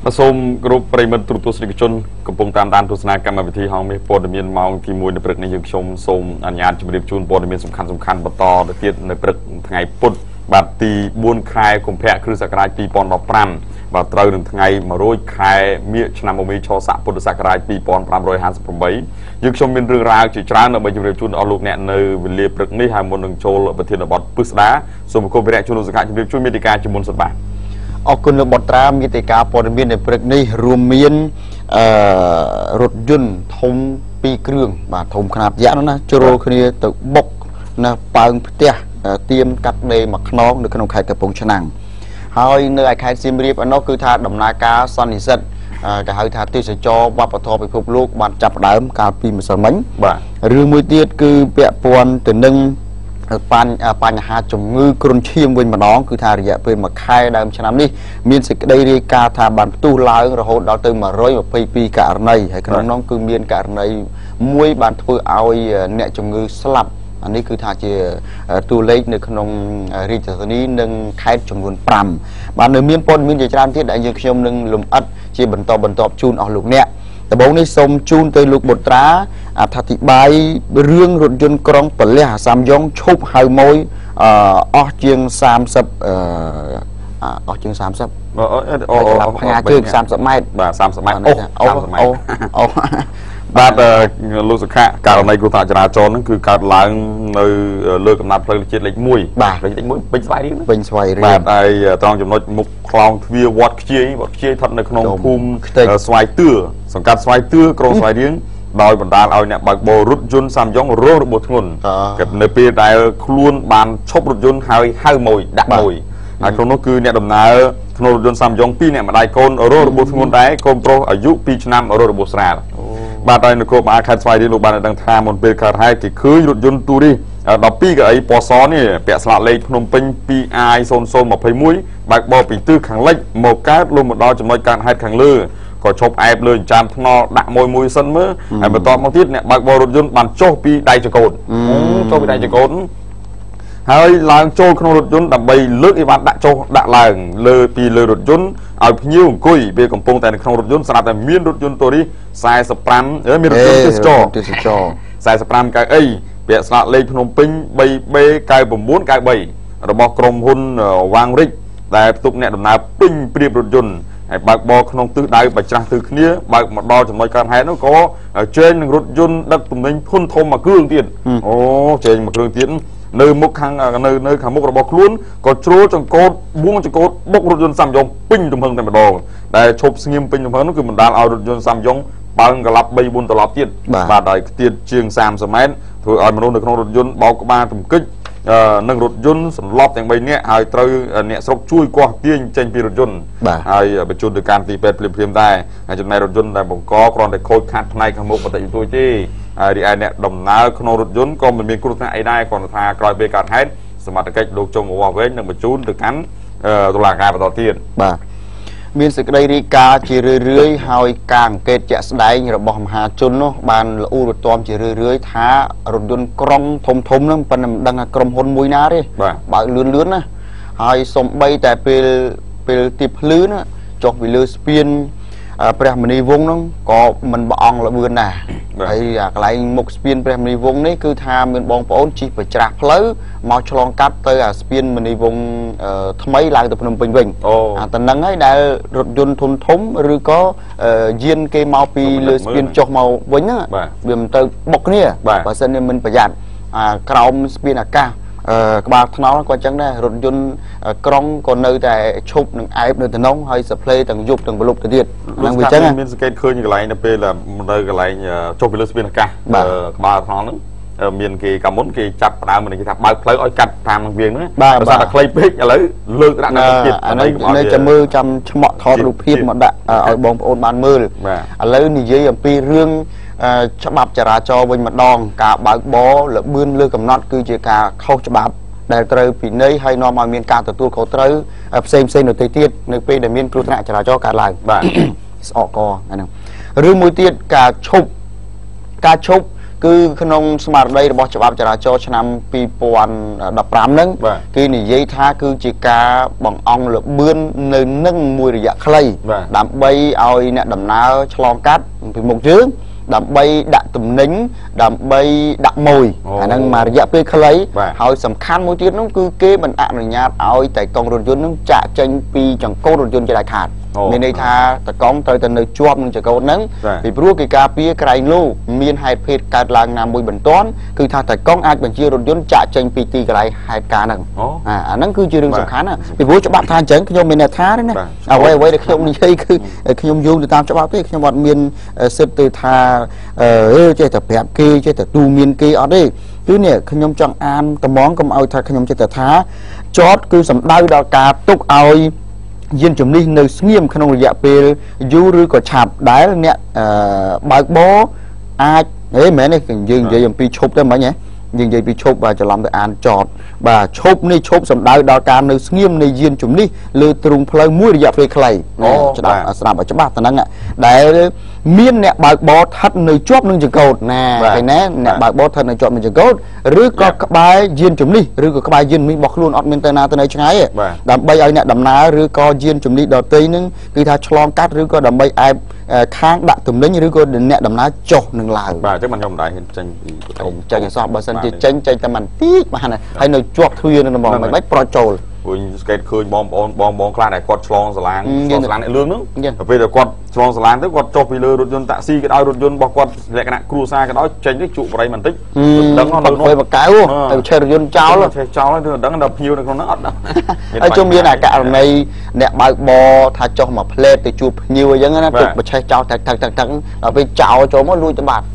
សូមគោរពប្រិយមិត្តទូរទស្សនិកជនកំពុងតាមដានទស្សនាកម្មវិធីហងមាសព័ត៌មានម៉ោងទី 1 នៅព្រឹកនេះយើងខ្ញុំសូមអនុញ្ញាតជម្រាបជូនព័ត៌មានសំខាន់បន្តទៅទៀតនៅព្រឹកថ្ងៃពុធបាទទី 4 ខែកុម្ភៈគ្រិស្តសករាជ 2015 បាទត្រូវនឹងថ្ងៃ 100 ខែមិញឆ្នាំមមីឆស័កពុទ្ធសករាជ 2558 យើងខ្ញុំមានរឿងរ៉ាវជាច្រើនដើម្បីជម្រាបជូនដល់លោកអ្នកនៅវេលាព្រឹកនេះហើយមុននឹងចូលប្រធានបទពិស្ដាសូមអរគុណវិរៈជួនលោកសង្ឃជម្រាបជូនមេតិកាជាមុនសិនបាទអរគុណលោកបត្រាមេតិកាព័ត៌មាននៅព្រឹកនេះរួមមានរថយន្តធំ 2 គ្រឿងបាទធំខ្នាតយក្សណាជ្រុលគ្នាទៅបុកនៅប៉ើងផ្ទះទៀមកាត់ដេរមួយខ្នងនៅក្នុងខេត្តកំពង់ឆ្នាំងហើយនៅឯខេត្តសៀមរាបឯនោះគឺថាដំណើរការសន្និសីទគេហៅថាទេសចរវប្បធម៌ពិភពលោកបានចាប់ផ្ដើមកាលពីម្សិលមិញបាទរឿងមួយទៀតគឺពាក់ព័ន្ធទៅនឹងបញ្ហាជំងឺគ្រុនឈាមវិញម្ដងគឺថារយៈពេល1ខែដើមឆ្នាំនេះមានសេចក្តីរាយការណ៍ថាបានផ្ទុះឡើងរហូតដល់ទៅ122ករណីហើយក្នុងនោះគឺមានករណីមួយបានធ្វើឲ្យអ្នកជំងឺស្លាប់អានេះគឺថាជាតួលេខនៅក្នុងរាជធានីនិងខេត្តចំនួន 5 បាទនៅមានព័ត៌មានជាច្រើនទៀតដែលយើងខ្ញុំនឹងលម្អិតជាបន្តជូនអស់លោកអ្នកដំបូងនេះសូមជូនទៅលោកបុត្រាអធិប្បាយរឿងរថយន្តក្រុងប៉លះអាសាមយ៉ុងឈប់ហៅម៉ួយអស់ជាង30អស់ជាង30ផ្ងាជើង30ម៉ែត្របាទ30ម៉ែត្រអូបាទលោកសុខៈករណីគ្រោះថ្នាក់ចរាចរណ៍ហ្នឹងគឺកើតឡើងនៅលើកំណត់ផ្លូវជាតិលេខ 1 បាទលេខ 1 ពេញស្វាយរៀងពេញស្វាយរៀងបាទហើយត្រង់ចំណុចមុខខ្លោងទ្វារវត្តខ្ជាយស្ថិតនៅក្នុងភូមិស្វាយទឿសង្កាត់ស្វាយទឿក្រុងស្វាយរៀងដោយបណ្ដាលឲ្យអ្នកបើកបររថយន្តសាមយ៉ុងរងរបួសធ្ងន់នៅពេលដែលខ្លួនបានឈប់រថយន្តហើយហៅម៉ួយដាក់ម៉ួយហើយក្នុងនោះគឺអ្នកដំណើរក្នុងរថយន្តសាមយ៉ុង2អ្នកម្ដាយកូនរងរបួសធ្ងន់ដែរកូនប្រុសអាយុ 2 ឆ្នាំរងរបួសស្រាលបាទហើយនគរបាលខេត្តស្វាយរៀងលោកបានដឹងថាមុនពេលកើតហេតុគេឃើញរថយន្តទូរី12កៅអីពណ៌សនេះពាក់ស្លាកលេខភ្នំពេញ 2I0021 បើកបរពីទិសខាងលិចមកកើតលុះមកដល់ចំណុចកើតហេតុខាងលើក៏ឈប់អែបលើអញ្ចាមថ្នល់ដាក់មួយសិនមើលហើយបន្ទាប់មកទៀតអ្នកបើកបររថយន្តបានចុះពីដៃចង្កូតចុះពីដៃចង្កូតហើយឡើងចូលក្នុងរថយន្តដើម្បីលើកអីវ៉ាន់ដាក់ចុះដាក់ឡើងលើពីលើរថយន្តឲ្យភ្ញៀវអង្គុយពេលកំពុងតែនៅក្នុងរថយន្តស្រាប់តែមានរថយន្តទូរី45មានរថយន្តទេសចរ45កៅអីពាក់ស្លាកលេខភ្នំពេញ 3B9993 របស់ក្រុមហ៊ុនវ៉ាងរិចដែលផ្ទុកអ្នកដំណើរពេញព្រៀបរថយន្តហើយបើកបរក្នុងទិសដៅបច្ច្រាស់ទិសគ្នាបើកមកដល់ចំណុចកើតហេតុនោះក៏ជែងនឹងរថយន្តដឹកទំនិញធុនធំមួយគ្រឿងទៀតអូជែងមួយគ្រឿងទៀតនៅមុខខាងនៅខាងមុខរបស់ខ្លួនក៏ជ្រុលចង្កូតបួងចង្កូតបុករថយន្តសាមយ៉ុងពេញទំហឹងតែម្ដងដែលឈប់ស្ងៀមពេញទំហឹងនោះគឺបណ្ដាលឲ្យរថយន្តសាមយ៉ុងបើកន្លាប់ 3-4 ត្រឡប់ទៀតបាទហើយខ្ទាតជាង30ម៉ែត្រធ្វើឲ្យមនុស្សនៅក្នុងរថយន្តបោកក្បាលទង្គិចនឹងរថយន្តសន្លប់ទាំង3នាក់ហើយត្រូវអ្នកស្រុកជួយគាស់ទាញចេញពីរថយន្តហើយបញ្ជូនទៅកាន់ទីពេទ្យភ្លាមៗដែរហើយចំណែករថយន្តដែលបង្កគ្រាន់តែខូចខាតផ្នែកខាងមុខបន្តិចបន្តួចទេហើយរីឯអ្នកដំណើរក្នុងរថយន្តក៏មិនមានគ្រោះថ្នាក់អីដែរគ្រាន់តែថាក្រោយពេលកើតហេតុសមត្ថកិច្ចលោកចុងវ៉ាវែងនឹងបញ្ជូនទៅកាន់តុលាការបន្តទៀតបាទមានសេចក្តីរាយការណ៍ជារឿយៗហើយការអង្កេតជាក់ស្ដែងរបស់មហាជននោះបានលូរទាំជារឿយៗថារថយន្តក្រុងធំហ្នឹងប៉ុន្តែមិនដឹងថាក្រុមហ៊ុនមួយណាទេបើកលឿនណាហើយសំបីតែពេលទីភ្លឺណាចុះពីលើស្ពានព្រះមនីវង្សហ្នឹងក៏មិនប្រអងលបឿនដែរហើយកន្លែងមុខស្ពានព្រះមនីវង្សនេះគឺថាមានបងប្អូនជិះប្រច្រាស់ផ្លូវមកឆ្លងកាត់ទៅអាស្ពានមនីវង្សថ្មីឡើងទៅភ្នំពេញវិញអាទៅហ្នឹងហើយដែលរថយន្តធំឬក៏យានគេមកពីលើស្ពានចុះមកវិញហ្នឹងវាមិនទៅបុកគ្នាបើសិនជាមិនប្រយ័ត្នក្រោមស្ពានអាកាសក្បាលថ្នល់ក៏អញ្ចឹងដែររថយន្តក្រុងក៏នៅតែឈប់នឹងអែបនៅទៅនោះហើយសផ្លេទាំងយប់ទាំងប្រលប់ទៅទៀតហ្នឹងវាអញ្ចឹងមានសង្កេតឃើញកន្លែងនៅពេលនៅកន្លែងចុះពីលើស្ពានអាកាសក្បាលថ្នល់ហ្នឹងមានគេកាលមុនគេចាប់ផ្ដើមមិនគេថាបើកផ្លូវឲ្យកាត់តាមនឹងវាងហ្នឹងបើថាតែខ្លីពេកឥឡូវលើកដាក់នៅទៀតអានេះនៅចាំមើលចាំឆ្មក់ថតរូបភាពមកដាក់ឲ្យបងប្អូនបានមើលឥឡូវនិយាយអំពីរឿងច្បាប់ចរាចរណ៍វិញម្ដងការបើកបរលបឿនលើកំណត់គឺជាការខុសច្បាប់ដែលត្រូវពិន័យហើយនាំឲ្យមានការទទួលខុសត្រូវផ្សេងនៅទីទៀតនៅពេលដែលមានគ្រោះថ្នាក់ចរាចរណ៍កើតឡើងបាទស្អកកអាហ្នឹងរឿងមួយទៀតការឈប់ cứ không smart đây là bỏ cho bắp cho năm pi pon đập rám nâng khi này dây tha cứ chỉ cả bằng ong là bươn nơi nâng mùi dạ clay đạm bay oi nè đầm ná chlong cát thì một trước đạm bay đạn tùm nính đạm bay đạn mùi năng mà dạ bê clay hỏi sầm khăn môi tiết nó cứ kế mình ạ rồi nhát oi tại con rồn dôn nó chạ tranh pi chẳng cô rồn dôn cho đại khát nên đây tha ta con tới từ nơi chuột mình chỉ có nắng vì bữa cái cà phê cái lu miên hai phết cà lang nam mùi bình toán cứ tha ta con ai bằng chia rồn dôn chạ tranh pi ti cái hai cà nằng nắng cứ chưa đừng sầm khăn à vì bữa cho bạn tha chấn khi mình là tha đấy nè quay quay để khi ông chơi cứ khi ông du thì tam cho bạn biết khi bọn miên xếp từ tha chơi tập bẹp kia chơi tập tu miên kia ở đây cứ nè khi ông chọn ăn tầm món cầm ao tha khi ông chơi tập tha chót cứ sầm đau đau cà túc ao dân chúng đi nơi nghiêm không dạ về du rư có chạp đá nè bạc bó ai đấy mẹ này dừng dây pi chụp đấy mấy nhé dừng dây pi chụp và cho làm được ăn trọt và chụp này chụp sầm đau đau cà nơi nghiêm này dân chúng đi lừa trùng phơi mũi dạ về clay cho đào làm ở chỗ bát tận ạ để miên nè bạc bó thắt nơi chóp nâng chừng cột nè cái nè bạc bó thắt nơi chóp nâng chừng cột rư có các bài dân chúng đi rư có các bài dân mình bọc luôn ọt miên tây na tới nơi chẳng ấy đầm bay ai nè đầm ná rư có dân chúng đi đầu tây nâng cứ tha chlong cát rư có đầm bay ai kháng đạn tùm đến rư có nè đầm ná chọc nâng lại và chắc mình không đại tranh tranh so bờ sân tranh tầm mình tít mà này hay nơi chuột thuyền nó mong mình bách pro trồi cái khơi bom clan này quạt chlong sờ láng này lương nữa bây giờ quạt chlong sờ láng tới quạt chọc vì lừa rốt dân taxi cái đôi rốt dân bọc quạt lẹ cái nạn cruise cái đó tranh cái trụ vào đây mình tích đắng nó phơi một cái luôn từ chơi rốt dân cháu luôn nó đắng đập nhiều nó ớt đó ở trong miền này cả này nè bạc bò thà cho mà play từ chụp nhiều vậy nó chụp mà chơi cháu thật ở bên cháu cho nó lui cho bạn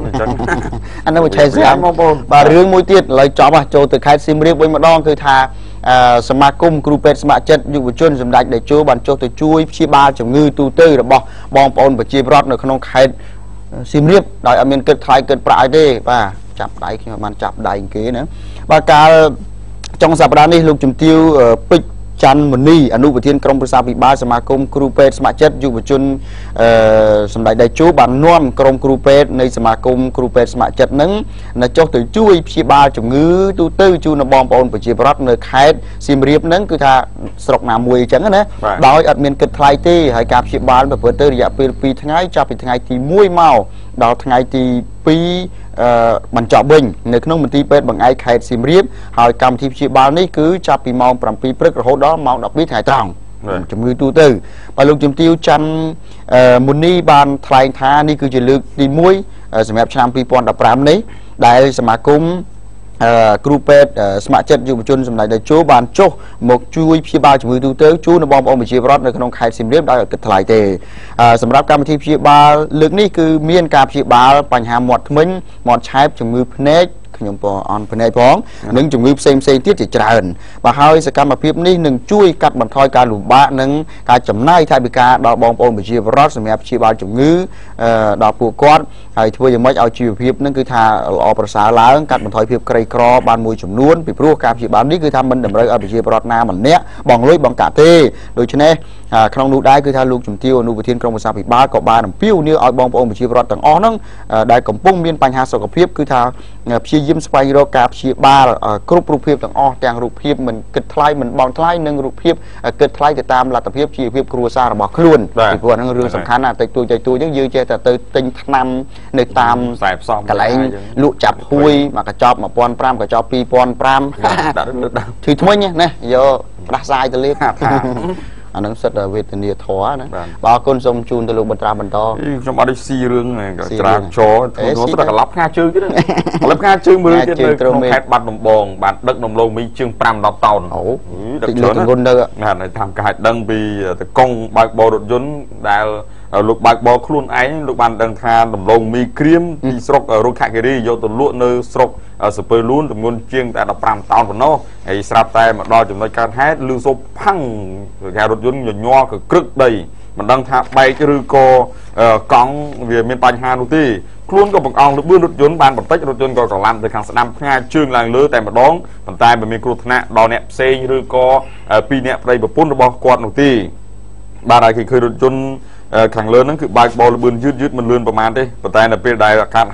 anh nói mà chơi gì và riêng môi tiết lấy chó mà cho từ khai sim riêng với một đònคือthàสมาคมครูเป็ดสมาชิกยุวชนสำนักได้ช่วยบรรจุช่วยชีบาจงือตูเตอร์ระบบบองปอนปัจจุบันในขนมไข่ซิมเรียบโดยอเมริกันไทยเกิดปลายได้ป่ะจับได้มันจับได้อย่างเงี้ยนะบางการtrongสัปดาห์นี้ลูกจุ่มติ้วปิดจันมณีอนุปเทียนกรมประชาธิปไตยสมาคมครูเป็ดสมาชิกยุวชนสำนักได้ช่วยบันนวมกรมครูเป็ดในสมาคมครูเป็ดสมาชิกนั้นในเจ้าตัวช่วยชีบาจงือตูเตอร์จูนบองปอนปัจจุบันในไข่ซิมเรียบนั้นคือท่าสระน้ำมวยจังนะโดยอัดเมียนเกิดไทยที่ให้การชีบาแบบเปิดเตอร์ระยะปีทั้งไงจะเป็นทั้งไงที่มวยเมาดาวทั้งไงที่ปีมันจอบบิงในขนมมันตีเป็ดบางไอไข่ซิมเรียบหอยกรรมที่ชีบาลนี่คือจะปีมองปรำปีพฤกษ์โหดมองดอกปีถ่ายตรงจมือตูตื้อไปลูกจุ่มติ้วจันมุนีบานไทยท่านี่คือจะลึกตีมวยสมัยชามปีปอนดับปรามนี้ได้สมาคมครูเป็ดสมาชิกยุวชนสมัยได้ช่วยบานโจหมกช่วยชีบาจมือตูตื้อช่วยนบอมอมชีบรอดในขนมไข่ซิมเรียบได้กิดไทยเตสำหรับการที่ชีบาลึกนี่คือเมียนการชีบาปัญหาหมดมิ้นหมดใช้จมือเพเนจขยมปอนภายในพ้องหนึ่งจมือเซมที่จะเจริญมาให้สกัดมาเพียบนี่หนึ่งช่วยกัดบรรทอยการหลุมบ้าหนึ่งการจำนายไทยบิกาดอกบองปอนบิชีบรอดสมัยชีบาจมือดอกปูก้อนให้ช่วยยังไม่เอาชีวเพียบนั่นคือทาออกภาษาล้างกัดบรรทอยเพียบไกรครอบานมวยจำนวนปีพรุ่งการชีบานี่คือทำมันดำเนินเอาบิชีบรอดนาเหมือนเนี้ยบองลุยบองกาเต้โดยเฉพาะขนมดูได้คือทาลูกจุ่มเที่ยวนูบเทียนกรมภาษาปีบ้าเกาะบ้านปิ้วเนี่ยเอาบองปอนบิชีบรอดต่างอ้อนั่งได้กำปุ้งมีนปัญหาสกปรกคือทาชียิ้มสไปโรกาชีบาร์กรุ๊ปรูปเพียบต่างอ้อแต่งรูปเพียบมันเกิดทลายมันบอลทลายหนึ่งรูปเพียบเกิดทลายจะตามหลักเพียบชีเพียบครัวซาระบอกคล้วนอีกวันนึงเรื่องสำคัญนะแต่ตัวยังยืดเจแต่ตัวติงนำในตามกระไรลุจับหุยมากระจอบมาปอนปรามกระจอบปีปอนปรามถือทุ่มเนี่ยนะโยปลาทรายจะเรียกอันนั้นสุดเวทนีท้อนะบางคนส่งจูนตะลุบรรดาบรรดาชมอะไรซีเรื่องไงกับจราโชว์ทุกคนต้องรับงานชื่อกันรับงานชื่อมือกันเลยตรงแพทบัตรนมบองบัตรดึกนมลงมีชื่อปรามดอกเต่าโอ้ดึกเงินเด้องานในทำการดังปีแต่กงบางบอลรถยนต์ได้ลูกบางบอลคลุนไอ้ลูกบอลดังทานนมลงมีครีมที่สกรูขาเกรี่โยตัวลุ่นเนื้อสกสเปร์ลูนจำนวนเชียงแต่ดอกปรามเต่าคนโน้ไอ้สลับแต่มาดอจำนวนการให้ลือโซพังการรถยนต์ย่อคือกรึกได้มันดังท่าใบกรือโกกองเวียนเมียนปัญหาดูที่คลุ้นกับบังอองหรือบื้นรถยนต์บานบังเต็กรถยนต์ก็กระลำแต่ขังสนามง่ายชื่นลางเลือแต่มาดองมันตายมันมีครูธนะดอเนปเซงหรือก็ปีเนปไรแบบปุ่นระบอกกวาดดูที่บาร์อะไรคือรถยนต์ขังเลือนั่นคือใบบอลบืนยืดมันเลือนประมาณนี้แต่ในปีใดการให้ค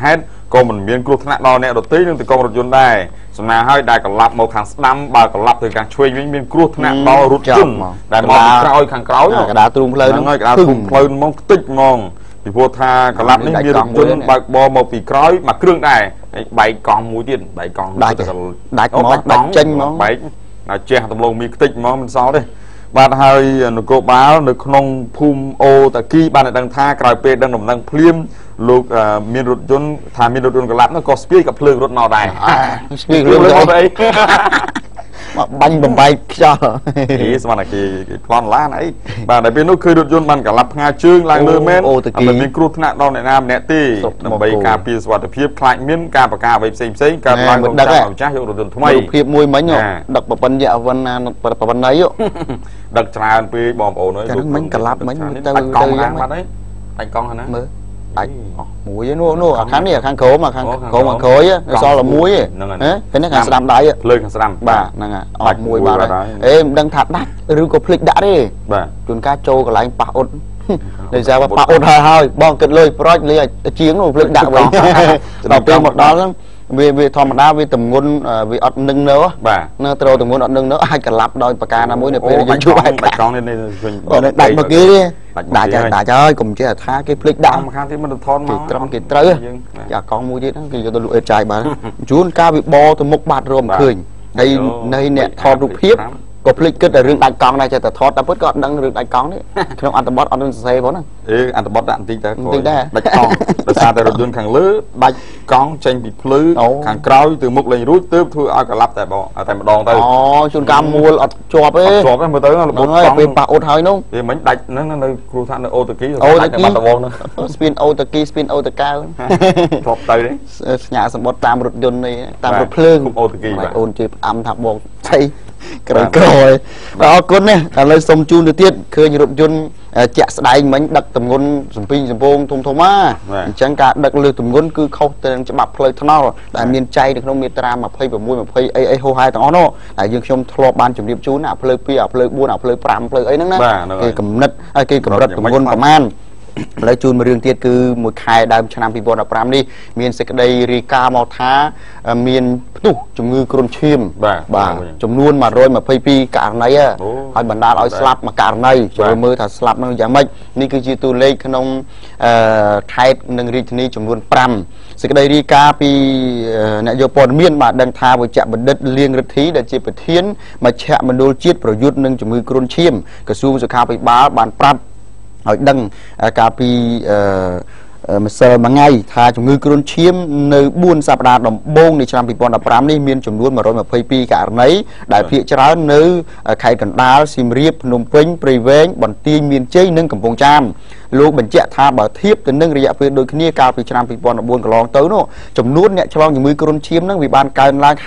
ក៏មិនមានគ្រោះថ្នាក់ដល់អ្នកដទៃនឹងទៅកងរថយន្តដែរសំណាហើយដែលកន្លាប់មកខាងស្ដាំបើកន្លាប់ទៅខាងឆ្វេងវិញមានគ្រោះថ្នាក់ដល់រថយន្តដែលមកក្រោយខាងក្រោយកដាទ្រូងផ្លូវហ្នឹងហើយកដាទ្រូងផ្លូវហ្មងខ្ទេចហ្មងពីព្រោះថាកន្លាប់នេះមានរថយន្តបើកបរមកពីក្រោយមកគ្រឿងដែរហើយបែកកង់មួយទៀតបែកកង់ដាច់មកដាច់ចេញហ្មងបែកដល់ជះដំឡូងមីខ្ទេចហ្មងមិនសល់ទេបាទហើយនគរបាលនៅក្នុងភូមិអូតាគីបានដឹងថាក្រោយពេលដឹងដំណឹងភ្លាមលោកមានរថយន្តថាមានរថយន្តកន្លាប់នោះក៏ស្ពាយក៏ភ្លើងរត់មកដែរស្ពាយភ្លើងរត់អីបាញ់បំបែកខ្យល់ស្មានតែគេប្លន់ឡានអីបាទតែពេលនោះគឺរថយន្តបានកន្លាប់ផ្ងាជើងឡើងលើមែនអត់មានគ្រោះថ្នាក់ដល់អ្នកណាម្នាក់ទេដើម្បីការពារសុវត្ថិភាពខ្លាចមានការប្រកាសអ្វីផ្សេងកើតឡើងក្នុងចាស់ម្ចាស់យករថយន្តថ្មីរូបភាពមួយមិញដឹកប្រពន្ធយកវណ្ណាប្រពន្ធណៃដឹកច្រើនពេកបងប្អូនអើយលោកមិញកន្លាប់មិញទៅយ៉ាងបាត់អីដាច់កង់ហ្នឹងមើលដាច់មួយនោះអាខាងនេះអាខាងក្រោមអាខាងក្រោមអាក្រោយសល់តែមួយហ្នឹងហើយនេះខាងស្ដាំដៃភ្លើងខាងស្ដាំបាទហ្នឹងហើយអត់មួយបាទអេមិនដឹងថាដាច់ឬក៏ភ្លេចដាក់ទេបាទជួនកាលចូលកន្លែងប៉ះអ៊ុតដោយសារប៉ះអ៊ុតហើយបងគិតលុយប្រចលេជាងនោះភ្លេចដាក់វិញដល់ពេលមកដល់ហ្នឹងវាធម្មតាវាទម្ងន់វាអត់នឹងនៅបាទនៅត្រូវទម្ងន់អត់នឹងនៅអាចកន្លាប់ដោយប្រការណាមួយនៅពេលយើងជួបបាច់កង់នេះវិញដាច់មកគេដាច់ហើយកុំចេះថាគេភ្លេចដាក់មកខាងទៀតមិនទៅថនមកត្រឹមគេត្រូវអាកង់មួយទៀតគេយកទៅលក់អេតចាយបានជួនកាលវាបទៅមុខបាត់រមឃើញហើយនៃអ្នកថតរូបភាពក៏ភ្លេចគិតតែរឿងដាច់កង់ដែរចេះតែថតតែពិតក៏អត់ដឹងរឿងដាច់កង់នេះក្នុងអត្ថបទអត់នឹងសរសេរផងហ្នឹងអត្ថបទដាក់បន្តិចតែដាច់កង់ដោយសារតែរថយន្តខាងលើដាច់កង់ចេញពីភ្លឺខាងក្រោយទៅមុខលេងរួចទើបធ្វើឲ្យកន្លាប់តែម្ដងទៅជួនកាលមួលអត់ជាប់ទេមើលទៅរបបកង់ពេលប៉ះអ៊ុតហើយនោះវាមិញដាច់ហ្នឹងនៅគ្រូថានៅអូតាគីដាច់តែបាត់ដបងហ្នឹងស្ពានអូតាគីស្ពានអូតាកៅជាប់ទៅទេស្ញាសម្បត្តិតាមរថយន្តនេះតាមរថភ្លើងអូតាគីបាទអូនជិះផ្អាំថាបងស្អីក្រោយអរគុណណាឥឡូវសុំជូនទៅទៀតឃើញរថយន្តជាក់ស្ដែងមិញដឹកទម្ងន់សំពីងសំពងធំអញ្ចឹងការដឹកលើទម្ងន់គឺខុសទៅនឹងច្បាប់ផ្លូវថ្នល់ដែលមានចែងនៅក្នុងមាត្រា26 20អីហោហាយទាំងអស់នោះដែលយើងខ្ញុំធ្លាប់បានជម្រាបជូនអាផ្លូវ2អាផ្លូវ4អាផ្លូវ5ផ្លូវអីហ្នឹងណាគេកំណត់គេកម្រិតទម្ងន់ប្រមាណឥឡូវជូនមួយរឿងទៀតគឺមួយខែដើមឆ្នាំ2015នេះមានសេចក្តីរាយការណ៍មកថាមានផ្ទុះជំងឺគ្រុនឈាមបាទចំនួន122ករណីហើយបណ្ដាលឲ្យស្លាប់មួយករណីចូលមើលថាស្លាប់នឹងយ៉ាងម៉េចនេះគឺជាតួលេខក្នុងខេត្តនិងរាជធានីចំនួន5សេចក្តីរាយការណ៍ពីអ្នកយកព័ត៌មានបានដឹងថាវេជ្ជបណ្ឌិតលៀងរិទ្ធីដែលជាប្រធានមជ្ឈមណ្ឌលជាតិប្រយុទ្ធនឹងជំងឺគ្រុនឈាមក្រសួងសុខាភិបាលបានប្រាប់ឲ្យដឹងកាលពីម្សិលមួយថ្ងៃថាជំងឺគ្រុនឈាមនៅ4សប្តាហ៍ដំបូងនៃឆ្នាំ2015នេះមានចំនួន122ករណីដែលភាគច្រើននៅខេត្តកណ្ដាលសៀមរាបភ្នំពេញព្រៃវែងបន្ទាយមានជ័យនិងកំពង់ចាមលោកបញ្ជាក់ថាបើធៀបទៅនឹងរយៈពេលដូចគ្នាកាលពីឆ្នាំ2014កន្លងទៅនោះចំនួនអ្នកឆ្លងជំងឺគ្រុនឈាមនឹងវាបានកើនឡើង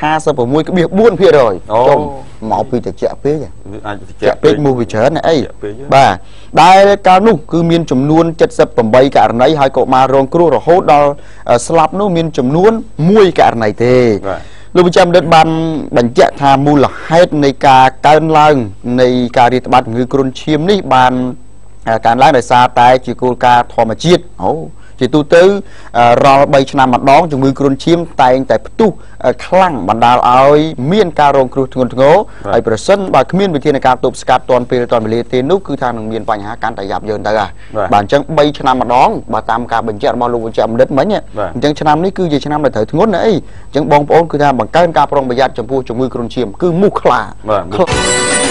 56.4% ចុះមកពីតិចពេកអាចតិចពេកមួយវាច្រើនណាអីបាទដែលកាលនោះគឺមានចំនួន78ករណីហើយក៏មករងគ្រោះរហូតដល់ស្លាប់នោះមានចំនួន1ករណីទេលោកបញ្ជាបណ្ឌិតបានបញ្ជាក់ថាមូលហេតុនៃការកើនឡើងនៃការរាតត្បាតជំងឺគ្រុនឈាមនេះបានកើនឡើងដោយសារតែជាគោលការណ៍ធម្មជាតិជាទូទៅរាល់3ឆ្នាំម្ដងជំងឺគ្រុនឈាមតែងតែផ្ទុះខ្លាំងបណ្ដាលឲ្យមានការរងគ្រោះធ្ងន់ធ្ងរហើយប្រសិនបើគ្មានវិធានការទប់ស្កាត់ទាន់ពេលទាន់វេលាទេនោះគឺថានឹងមានបញ្ហាកាន់តែយ៉ាប់យ៉ឺនទៅបាទអញ្ចឹង3ឆ្នាំម្ដងបើតាមការបញ្ជាក់របស់លោកវិជ្ជបណ្ឌិតមិញអញ្ចឹងឆ្នាំនេះគឺជាឆ្នាំដែលត្រូវធ្ងន់ណាអីអញ្ចឹងបងប្អូនគឺថាបង្កើនការប្រុងប្រយ័ត្នចំពោះជំងឺគ្រុនឈាមគឺមូសខ្លា